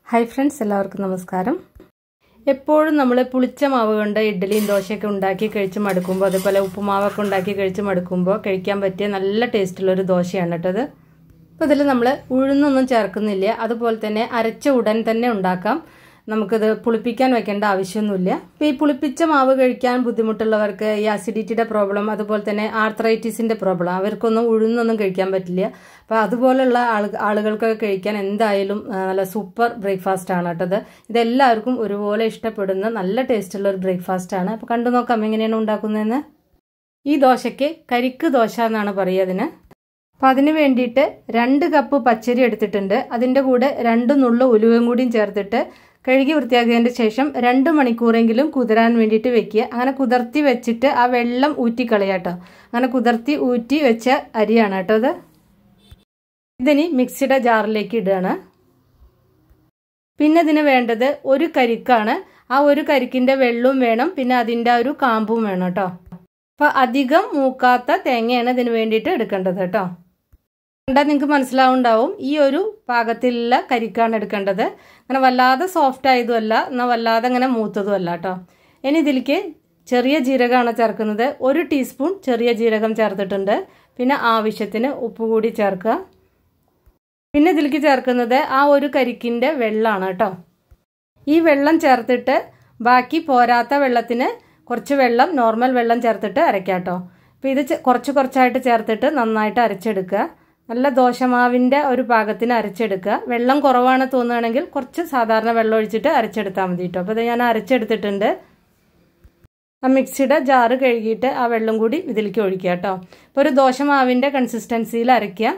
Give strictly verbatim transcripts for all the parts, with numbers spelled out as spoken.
Hi friends, എല്ലാവർക്കും നമസ്കാരം. എപ്പോഴും നമ്മൾ പുളിച്ച മാവ് കൊണ്ട് ഇഡ്ഡലിയും ദോശയൊക്കെ ഉണ്ടാക്കി കഴിച്ച് മടുക്കുമ്പോൾ, അതുപോലെ ഉപ്പുമാവൊക്കെ ഉണ്ടാക്കി കഴിച്ച് മടുക്കുമ്പോൾ കഴിക്കാൻ പറ്റിയ നല്ല ടേസ്റ്റുള്ളൊരു ദോശയാണ് കേട്ടത്. അപ്പോൾ ഇതിൽ നമ്മൾ ഉഴുന്നൊന്നും ചേർക്കുന്നില്ല. അതുപോലെ തന്നെ അരച്ച ഉടൻ തന്നെ ഉണ്ടാക്കാം. നമുക്കിത് പുളിപ്പിക്കാൻ വെക്കേണ്ട ആവശ്യമൊന്നുമില്ല. അപ്പോൾ ഈ പുളിപ്പിച്ച മാവ് കഴിക്കാൻ ബുദ്ധിമുട്ടുള്ളവർക്ക്, ഈ അസിഡിറ്റിയുടെ പ്രോബ്ലം, അതുപോലെ തന്നെ ആർത്രൈറ്റിസിൻ്റെ പ്രോബ്ലം, അവർക്കൊന്നും ഉഴുന്നൊന്നും കഴിക്കാൻ പറ്റില്ല. അപ്പോൾ അതുപോലുള്ള ആളു ആളുകൾക്കൊക്കെ കഴിക്കാൻ എന്തായാലും നല്ല സൂപ്പർ ബ്രേക്ക്ഫാസ്റ്റ് ആണ് കേട്ടത്. ഇതെല്ലാവർക്കും ഒരുപോലെ ഇഷ്ടപ്പെടുന്ന നല്ല ടേസ്റ്റുള്ള ഒരു ബ്രേക്ക്ഫാസ്റ്റ് ആണ്. അപ്പോൾ കണ്ടു നോക്കാം എങ്ങനെയാണ് ഉണ്ടാക്കുന്നതെന്ന്. ഈ ദോശയ്ക്ക് കരിക്ക് ദോശ എന്നാണ് പറയുക അതിന്. അപ്പോൾ അതിന് വേണ്ടിയിട്ട് രണ്ട് കപ്പ് പച്ചരി എടുത്തിട്ടുണ്ട്. അതിൻ്റെ കൂടെ രണ്ട് നുള്ള ഉലുവയും കൂടിയും ചേർത്തിട്ട് കഴുകി വൃത്തിയാക്കിയതിന് ശേഷം രണ്ട് മണിക്കൂറെങ്കിലും കുതിരാൻ വേണ്ടിയിട്ട് വെക്കുക. അങ്ങനെ കുതിർത്തി വെച്ചിട്ട് ആ വെള്ളം ഊറ്റിക്കളയാട്ടോ. അങ്ങനെ കുതിർത്തി ഊറ്റി വെച്ച അരിയാണ് കേട്ടോ അത്. ഇതിനി മിക്സിയുടെ ജാറിലേക്ക് ഇടുകയാണ്. പിന്നെ ഇതിന് വേണ്ടത് ഒരു കരിക്കാണ്. ആ ഒരു കരിക്കിൻ്റെ വെള്ളവും വേണം, പിന്നെ അതിൻ്റെ ഒരു കാമ്പും വേണം കേട്ടോ. അപ്പോൾ അധികം മൂക്കാത്ത തേങ്ങയാണ് ഇതിന് വേണ്ടിയിട്ട് എടുക്കേണ്ടത് കേട്ടോ. കണ്ടാൽ നിങ്ങൾക്ക് മനസ്സിലാവുണ്ടാവും ഈ ഒരു പാകത്തിലുള്ള കരിക്കാണ് എടുക്കേണ്ടത്. അങ്ങനെ വല്ലാതെ സോഫ്റ്റ് ആയതുമല്ല, എന്നാൽ വല്ലാതെ അങ്ങനെ മൂത്തതുമല്ല കേട്ടോ. ഇനി ഇതിലേക്ക് ചെറിയ ജീരകമാണ് ചേർക്കുന്നത്. ഒരു ടീസ്പൂൺ ചെറിയ ജീരകം ചേർത്തിട്ടുണ്ട്. പിന്നെ ആവശ്യത്തിന് ഉപ്പ് കൂടി ചേർക്കുക. പിന്നെ ഇതിലേക്ക് ചേർക്കുന്നത് ആ ഒരു കരിക്കിൻ്റെ വെള്ളമാണ് കേട്ടോ. ഈ വെള്ളം ചേർത്തിട്ട് ബാക്കി പോരാത്ത വെള്ളത്തിന് കുറച്ച് വെള്ളം, നോർമൽ വെള്ളം ചേർത്തിട്ട് അരയ്ക്കാം കേട്ടോ. അപ്പോൾ ഇത് കുറച്ച് കുറച്ചായിട്ട് ചേർത്തിട്ട് നന്നായിട്ട് അരച്ചെടുക്കുക. നല്ല ദോശമാവിൻ്റെ ഒരു പാകത്തിന് അരച്ചെടുക്കുക. വെള്ളം കുറവാണ് തോന്നുകയാണെങ്കിൽ കുറച്ച് സാധാരണ വെള്ളം ഒഴിച്ചിട്ട് അരച്ചെടുത്താൽ മതി കേട്ടോ. അപ്പോൾ ഇത് ഞാൻ അരച്ചെടുത്തിട്ടുണ്ട്. ആ മിക്സിയുടെ ജാറ് കഴുകിയിട്ട് ആ വെള്ളം കൂടി ഇതിലേക്ക് ഒഴിക്കുക കേട്ടോ. അപ്പോൾ ഒരു ദോശമാവിൻ്റെ കൺസിസ്റ്റൻസിയിൽ അരയ്ക്കുക.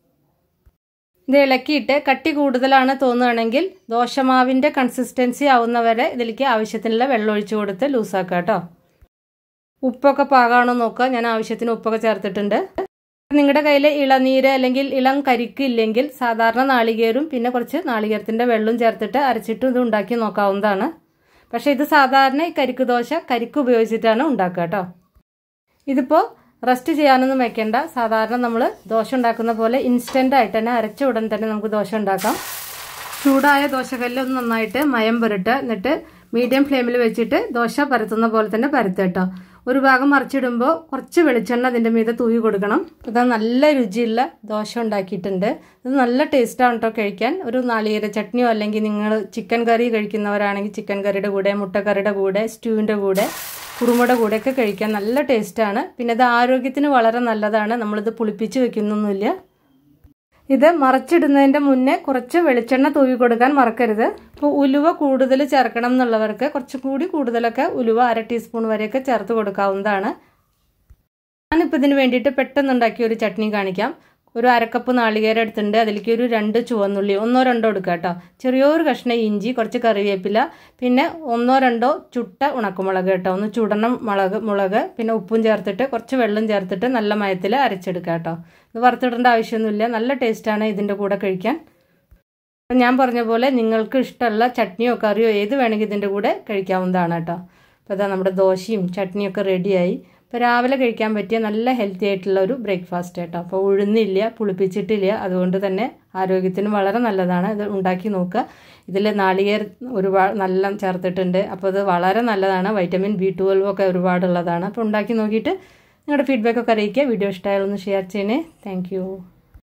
ഇത് ഇളക്കിയിട്ട് കട്ടി കൂടുതലാണ് തോന്നുകയാണെങ്കിൽ ദോശമാവിൻ്റെ കൺസിസ്റ്റൻസി ആവുന്നവരെ ഇതിലേക്ക് ആവശ്യത്തിനുള്ള വെള്ളം ഒഴിച്ച് കൊടുത്ത് ലൂസാക്കുക കേട്ടോ. ഉപ്പൊക്കെ പാകമാണോ നോക്കുക. ഞാൻ ആവശ്യത്തിന് ഉപ്പൊക്കെ ചേർത്തിട്ടുണ്ട്. നിങ്ങളുടെ കയ്യിൽ ഇളനീര് അല്ലെങ്കിൽ ഇളം കരിക്ക് ഇല്ലെങ്കിൽ സാധാരണ നാളികേരും പിന്നെ കുറച്ച് നാളികേരത്തിൻ്റെ വെള്ളവും ചേർത്തിട്ട് അരച്ചിട്ട് ഇത് ഉണ്ടാക്കി നോക്കാവുന്നതാണ്. പക്ഷേ ഇത് സാധാരണ ഈ കരിക്ക് ദോശ കരിക്ക് ഉപയോഗിച്ചിട്ടാണ് ഉണ്ടാക്കുക കേട്ടോ. ഇതിപ്പോൾ റെസ്റ്റ് ചെയ്യാനൊന്നും വെക്കേണ്ട. സാധാരണ നമ്മൾ ദോശ ഉണ്ടാക്കുന്ന പോലെ ഇൻസ്റ്റൻ്റ് ആയിട്ട് തന്നെ അരച്ച ഉടൻ തന്നെ നമുക്ക് ദോശ ഉണ്ടാക്കാം. ചൂടായ ദോശക്കല്ല് ഒന്ന് നന്നായിട്ട് മയം പുരട്ടുക. എന്നിട്ട് മീഡിയം ഫ്ലെയിമിൽ വെച്ചിട്ട് ദോശ പരത്തുന്ന പോലെ തന്നെ പരത്തുക കേട്ടോ. ഒരു ഭാഗം മറിച്ചിടുമ്പോൾ കുറച്ച് വെളിച്ചെണ്ണ അതിൻ്റെ മീതെ തൂവി കൊടുക്കണം. ഇത് നല്ല രുചിയുള്ള ദോശ ഉണ്ടാക്കിയിട്ടുണ്ട്. ഇത് നല്ല ടേസ്റ്റാണ് കേട്ടോ കഴിക്കാൻ. ഒരു നാളികേര ചട്നിയോ അല്ലെങ്കിൽ നിങ്ങൾ ചിക്കൻ കറി കഴിക്കുന്നവരാണെങ്കിൽ ചിക്കൻ കറിയുടെ കൂടെ, മുട്ടക്കറിയുടെ കൂടെ, സ്റ്റൂവിൻ്റെ കൂടെ, കുറുമയുടെ കൂടെയൊക്കെ കഴിക്കാൻ നല്ല ടേസ്റ്റാണ്. പിന്നെ ഇത് ആരോഗ്യത്തിന് വളരെ നല്ലതാണ്. നമ്മളിത് പുളിപ്പിച്ച് വെക്കുന്നൊന്നുമില്ല. ഇത് മറച്ചിടുന്നതിൻ്റെ മുന്നേ കുറച്ച് വെളിച്ചെണ്ണ തൂവി കൊടുക്കാൻ മറക്കരുത്. ഇപ്പോൾ ഉലുവ കൂടുതൽ ചേർക്കണം എന്നുള്ളവർക്ക് കുറച്ചും കൂടി കൂടുതലൊക്കെ ഉലുവ അര ടീസ്പൂൺ വരെയൊക്കെ ചേർത്ത് കൊടുക്കാവുന്നതാണ്. ഞാനിപ്പോൾ ഇതിന് വേണ്ടിയിട്ട് പെട്ടെന്ന് ഉണ്ടാക്കിയ ഒരു ചട്നി കാണിക്കാം. ഒരു അരക്കപ്പ് നാളികേരം എടുത്തിട്ടുണ്ട്. അതിലേക്ക് ഒരു രണ്ട് ചുവന്നുള്ളി, ഒന്നോ രണ്ടോ എടുക്കുക കേട്ടോ. ചെറിയൊരു കഷ്ണം ഇഞ്ചി, കുറച്ച് കറിവേപ്പില, പിന്നെ ഒന്നോ രണ്ടോ ചുട്ട ഉണക്കമുളക് കേട്ടോ. ഒന്ന് ചുടണം മുളക് മുളക് പിന്നെ ഉപ്പും ചേർത്തിട്ട് കുറച്ച് വെള്ളം ചേർത്തിട്ട് നല്ല മയത്തിൽ അരച്ചെടുക്കുക കേട്ടോ. ഇത് വറുത്തിടേണ്ട ആവശ്യമൊന്നുമില്ല. നല്ല ടേസ്റ്റാണ് ഇതിൻ്റെ കൂടെ കഴിക്കാൻ. ഞാൻ പറഞ്ഞ പോലെ നിങ്ങൾക്ക് ഇഷ്ടമുള്ള ചട്നിയോ കറിയോ ഏത് വേണമെങ്കിൽ ഇതിൻ്റെ കൂടെ കഴിക്കാവുന്നതാണ് കേട്ടോ. അപ്പോൾ അതാ നമ്മുടെ ദോശയും ചട്നിയൊക്കെ റെഡിയായി. ഇപ്പോൾ രാവിലെ കഴിക്കാൻ പറ്റിയ നല്ല ഹെൽത്തി ആയിട്ടുള്ള ഒരു ബ്രേക്ക്ഫാസ്റ്റ് കേട്ടോ. അപ്പോൾ ഉഴുന്നില്ല, പുളിപ്പിച്ചിട്ടില്ല, അതുകൊണ്ട് തന്നെ ആരോഗ്യത്തിന് വളരെ നല്ലതാണ്. ഇത് ഉണ്ടാക്കി നോക്കുക. ഇതിൽ നാളികേരം ഒരുപാട് നല്ല ചേർത്തിട്ടുണ്ട്. അപ്പോൾ ഇത് വളരെ നല്ലതാണ്. വൈറ്റമിൻ ബി ട്വൽവ് ഒക്കെ ഒരുപാടുള്ളതാണ്. അപ്പോൾ ഉണ്ടാക്കി നോക്കിയിട്ട് നിങ്ങളുടെ ഫീഡ്ബാക്ക് ഒക്കെ അറിയിക്കുക. വീഡിയോ ഇഷ്ടമായാലൊന്ന് ഷെയർ ചെയ്യണേ. താങ്ക്